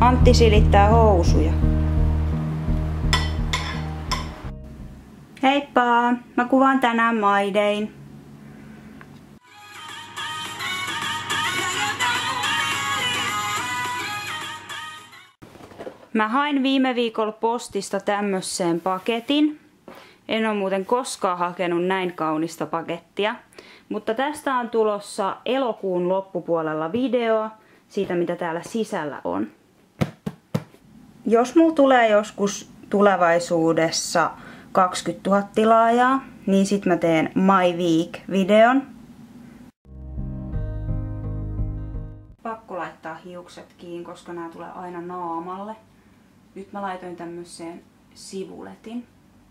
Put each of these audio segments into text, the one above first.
Antti silittää housuja. Heippa! Mä kuvaan tänään My Dayn. Mä hain viime viikolla postista tämmösen paketin. En ole muuten koskaan hakenut näin kaunista pakettia. Mutta tästä on tulossa elokuun loppupuolella video siitä, mitä täällä sisällä on. Jos mulla tulee joskus tulevaisuudessa 20 000 tilaajaa, niin sit mä teen My Week-videon. Pakko laittaa hiukset kiinni, koska nämä tulee aina naamalle. Nyt mä laitoin tämmöiseen sivuletin.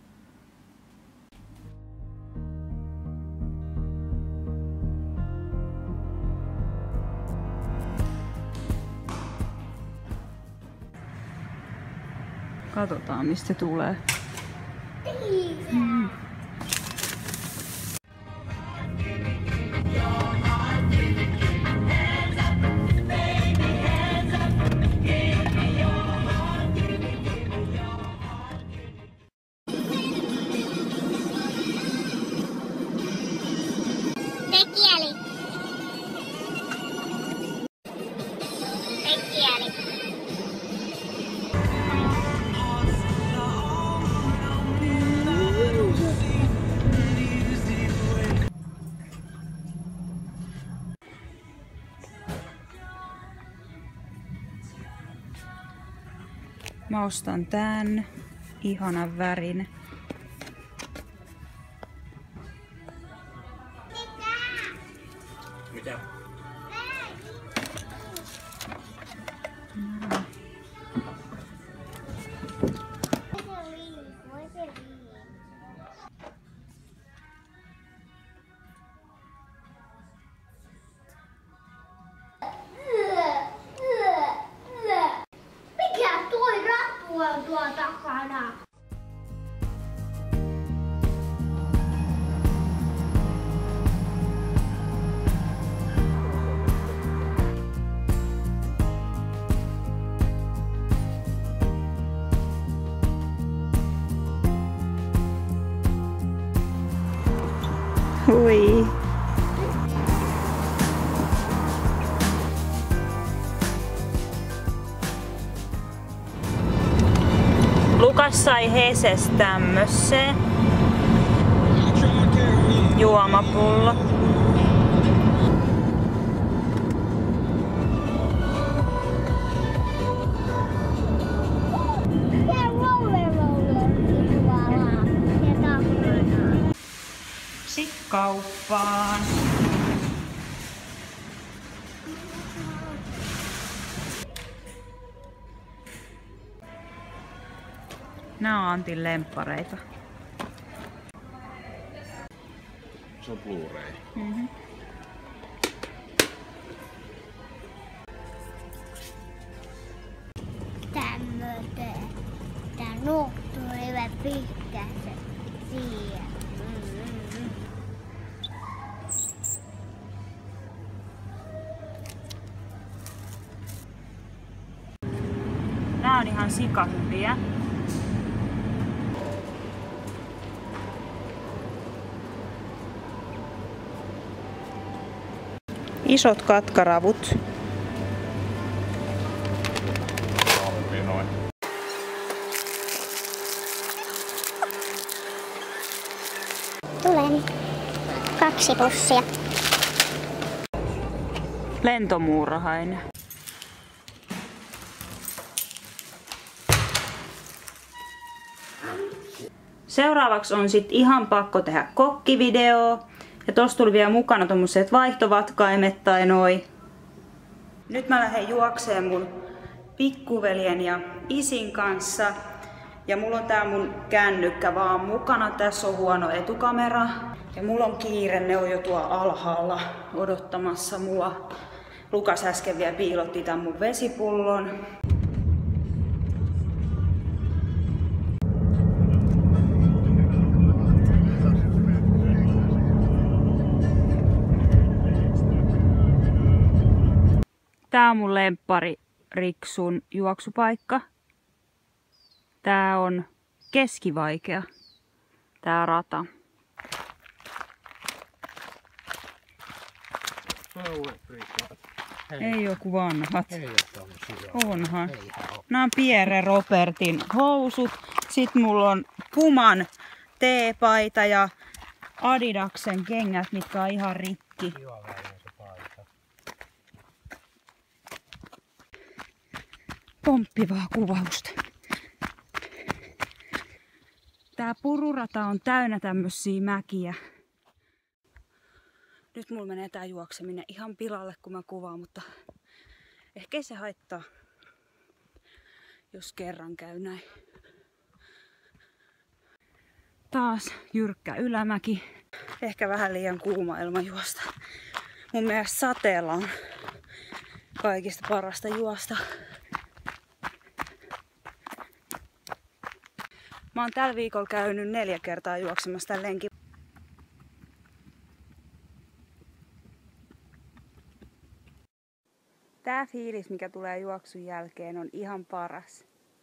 Katsotaan mistä tulee. Mä ostan tän. Ihanan värin. Mitä? Tuo takana. Hui. Lukas sai Heses tämmöseen juomapullo. Sitten kauppaan. Nää on Antin lemppareita. Se on Blu-ray. Tämmöinen. Tää nuhtuu hyvä pitkässä siihen. Nää on ihan sikahyviä. Isot katkaravut. Tulen 2 pussia. Lentomuurahainen. Seuraavaksi on sit ihan pakko tehdä kokkivideo. Ja tossa tuli vielä mukana tommoset vaihtovatkaimet tai noi. Nyt mä lähden juokseen mun pikkuveljen ja isin kanssa. Ja mulla on tää mun kännykkä vaan mukana. Tässä on huono etukamera. Ja mulla on kiire, ne on jo tuolla alhaalla odottamassa mua. Lukas äsken vielä piilotti tän mun vesipullon. Tää on mun lemppari Riksun juoksupaikka. Tää on keskivaikea, tää rata. Ei oo ku vanhat. Onhan. Nää on Pierre Robertin housut. Sitten mulla on Puman T-paita ja Adidaksen kengät, mitkä on ihan rikki. Pomppivaa kuvausta. Tää pururata on täynnä tämmösiä mäkiä. Nyt mulla menee tää juokseminen ihan pilalle, kun mä kuvaan, mutta ehkä se haittaa, jos kerran käy näin. Taas jyrkkä ylämäki. Ehkä vähän liian kuuma ilman juosta. Mun mielestä sateella on kaikista parasta juosta. Mä oon tällä viikolla käynyt 4 kertaa juoksemassa tän lenkin. Tää fiilis, mikä tulee juoksun jälkeen, on ihan paras.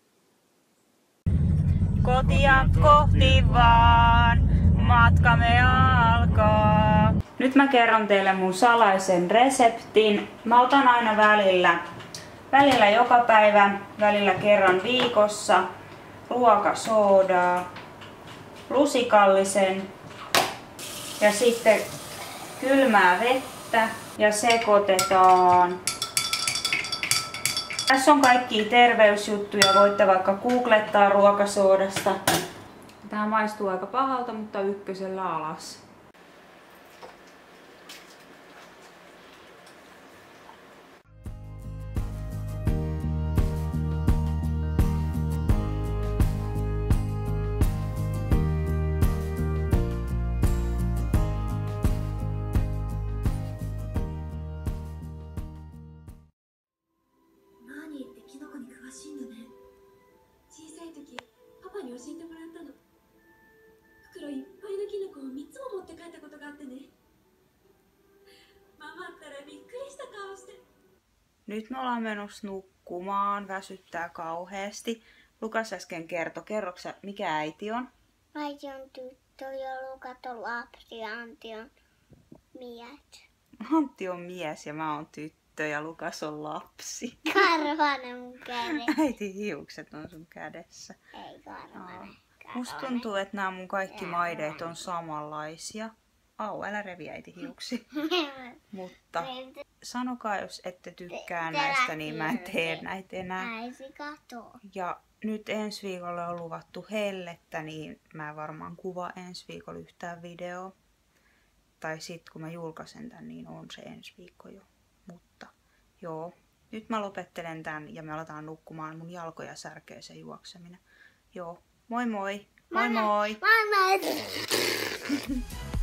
Kotia kohti vaan, matkamme alkaa. Nyt mä kerron teille mun salaisen reseptin. Mä otan aina välillä joka päivä, välillä kerran viikossa ruokasoodaa, lusikallisen ja sitten kylmää vettä ja sekoitetaan. Tässä on kaikkia terveysjuttuja, voitte vaikka googlettaa ruokasoodasta. Tää maistuu aika pahalta, mutta ykkösellä alas. Nyt me ollaan menossa nukkumaan, väsyttää kauheasti. Lukas äsken kerroks sä, mikä äiti on? Äiti on tyttö ja Lukas on lapsi ja Antti on mies. Antti on mies ja mä oon tyttö ja Lukas on lapsi. Karvanen mun kädessä. Äiti hiukset on sun kädessä. Ei karvanen. Musta tuntuu, että nämä mun kaikki maideet on samanlaisia. Älä revi äiti hiuksi. Mutta sanokaa, jos ette tykkää näistä, niin mä en tee näitä enää. Äiti katoo. Ja nyt ensi viikolla on luvattu hellettä, niin mä varmaan kuvaa ensi viikolla yhtään videoa. Tai sit kun mä julkaisen tän, niin on se ensi viikko jo. Mutta joo, nyt mä lopettelen tän ja me aletaan nukkumaan. Mun jalkoja särkee se juokseminen. Joo, moi moi! Moi moi! Moi moi!